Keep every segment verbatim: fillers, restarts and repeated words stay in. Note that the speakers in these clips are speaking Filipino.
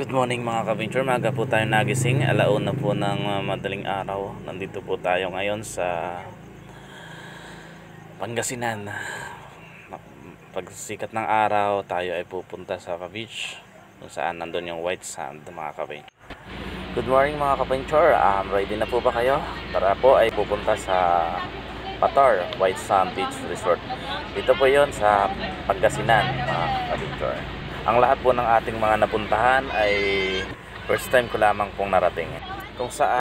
Good morning mga ka-venture. Maga po tayo nagising. Alauna po ng uh, madaling araw. Nandito po tayo ngayon sa Pangasinan. Pagsikat ng araw, tayo ay pupunta sa beach kung saan nandun yung white sand mga ka-venture. Good morning mga ka-venture. Um, ready na po ba kayo? Tara po ay pupunta sa Patar White Sand Beach Resort. Dito po yon sa Pangasinan mga ka-venture. Ang lahat po ng ating mga napuntahan ay first time ko lamang pong narating. Kung saan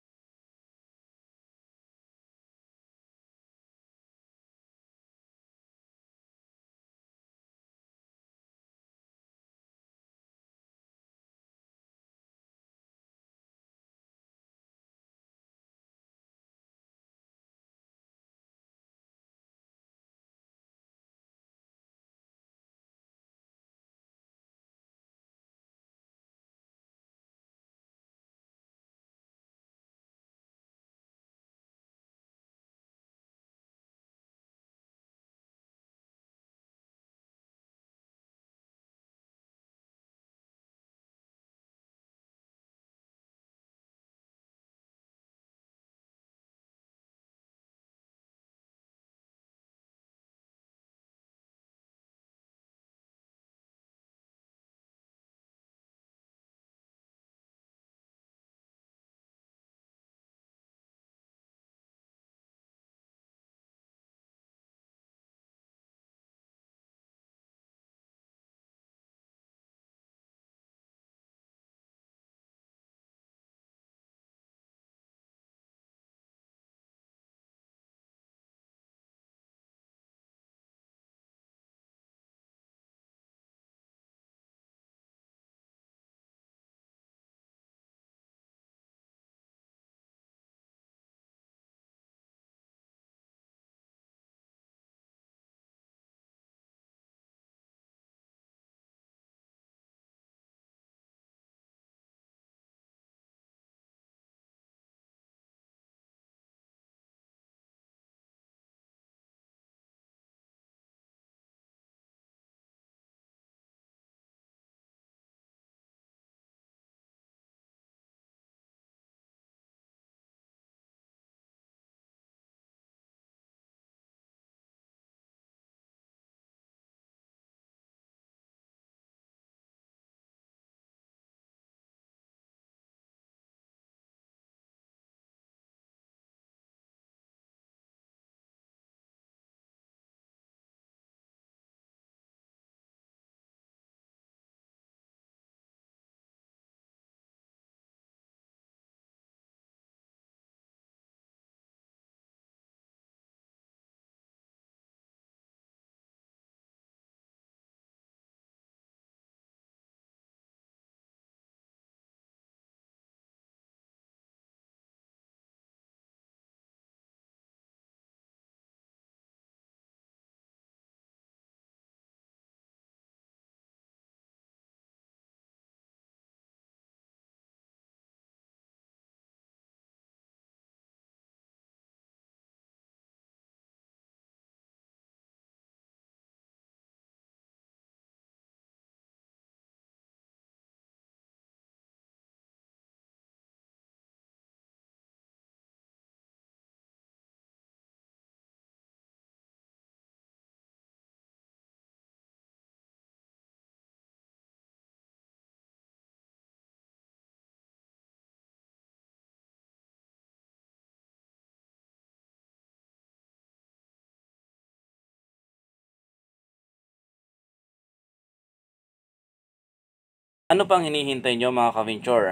ano pang hinihintay nyo mga ka-venture?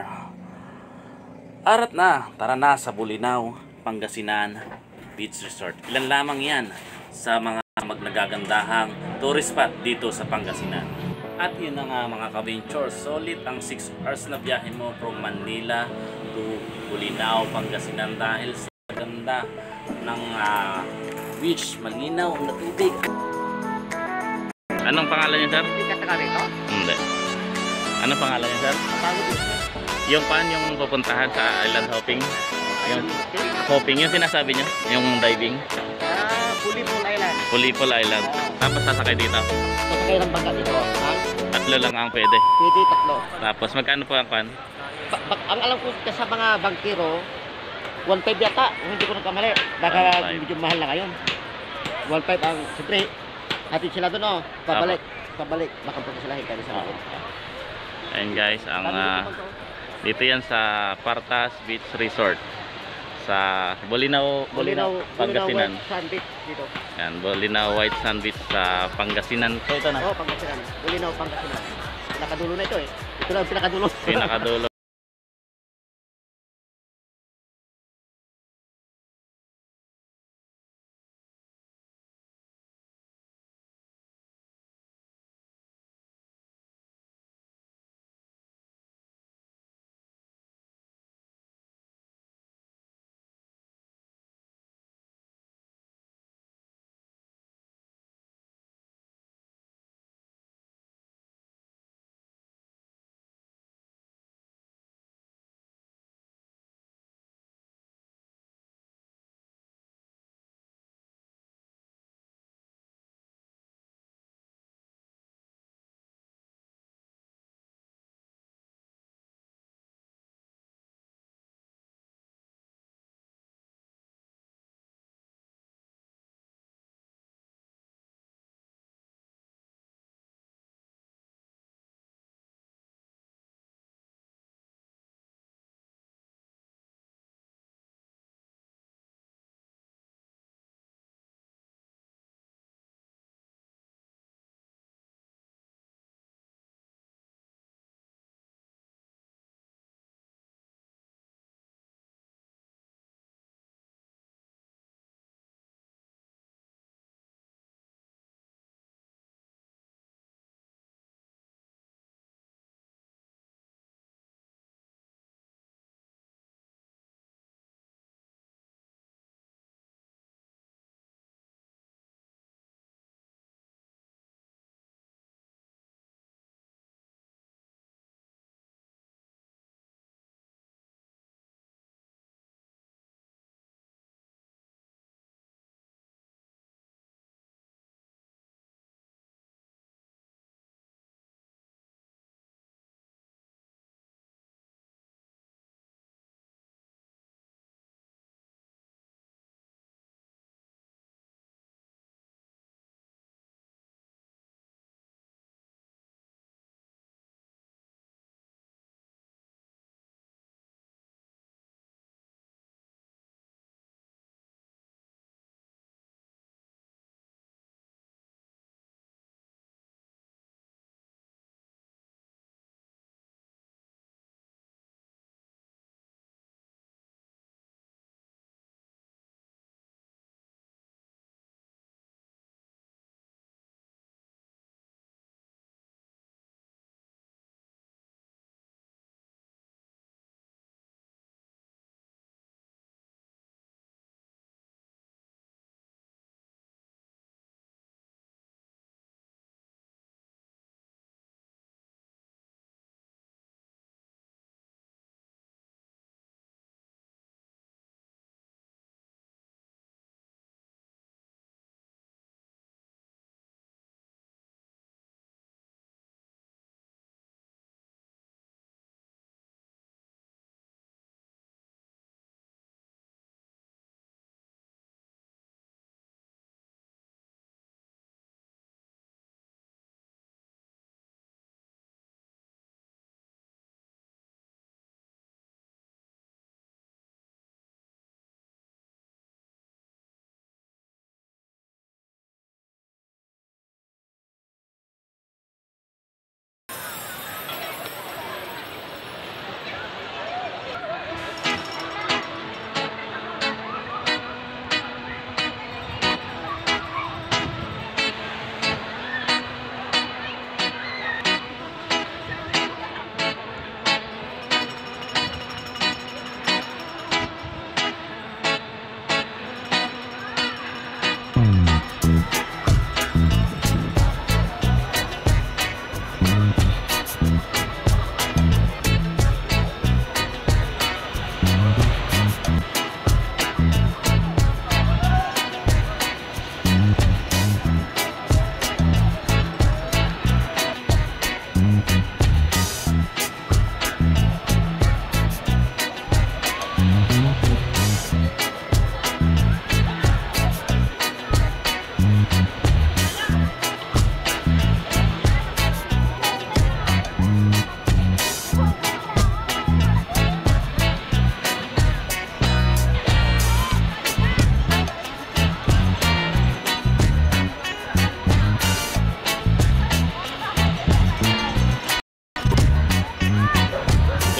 Arat na, tara na sa Bulinaw, Pangasinan Beach Resort. Ilan lamang yan sa mga magnagagandahang tourist spot dito sa Pangasinan. At yun na nga mga ka-venture, solid ang six hours na biyahe mo from Manila to Bulinaw, Pangasinan dahil sa ganda ng uh, beach, malinaw na tubig. Anong pangalan niya, sir? Hindi ka taga rito? Hindi. Anong pangalan niya, sir? Yung pan, yung pupuntahan sa island hopping. Yung hopping, yung sinasabi niyo, yung diving. Ah, Pulipol Island. Pulipol Island. Tapos sasakay dito. Sasakay ng bangka dito. Ang Tatlo lang ang pwede. Pwede tatlo. Tapos magkano po ang kan? Ba- ba- ang alam ko sa mga bangkero, one five yata, kung hindi ko nagkamali. Baka one five. medyo mahal na ngayon. one five ang, siyempre, atin sila doon, oh. Pabalik, pabalik. Makapunta sila hintay sa akin. Ayun guys, ang ah, dito yan sa Partas Beach Resort sa Bolinao, Bolinao, Pangasinan. White Sand Beach dito. Yan, Bolinao White Sand Beach sa Pangasinan. So ito na. Oh, Pangasinan. Bolinao, Pangasinan. Pinakadulo na ito eh. Ito lang ang pinakadulo. Pinakadulo.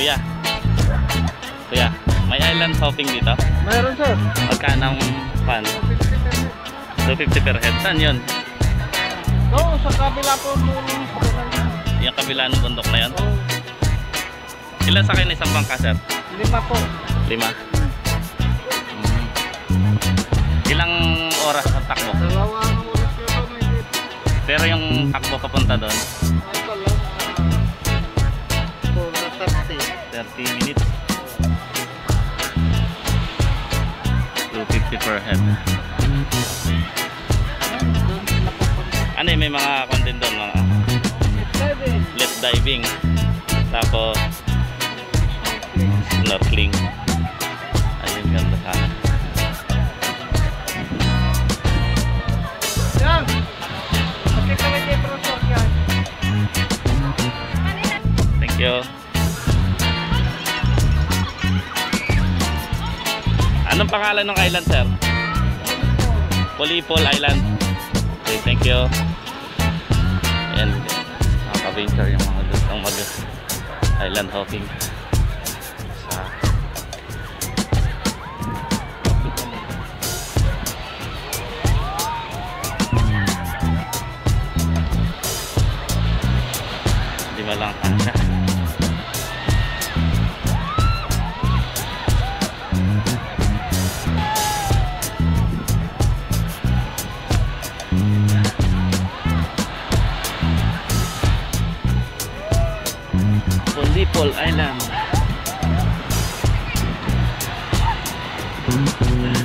Kuya. Kuya, may island hopping dito? Mayroon sir. Magkano ang pan? two fifty per head. Saan yun? Oo, sa kabila po nung Yung kabila ng bundok na yun? Ilan sa kayo na isang bangka, sir? lima po. Lima? Mm. Ilang oras ang takbo? Dalawa ang oras ko ito, may Pero yung takbo papunta doon, ito lang. For thirty. thirty minutes. two fifty per head. Ano eh, may mga content doon, mga lift diving, tapos snorkeling. Ayun, ganda sana. Yan. Okay kami dito resort yan. Thank you. Anong pangalan ng island, sir? Polipol Island. Okay, thank you. Ayan, nakaka-venture yung mga gustong mag-island hopping. Sa lima lang kasya. Polipol Island.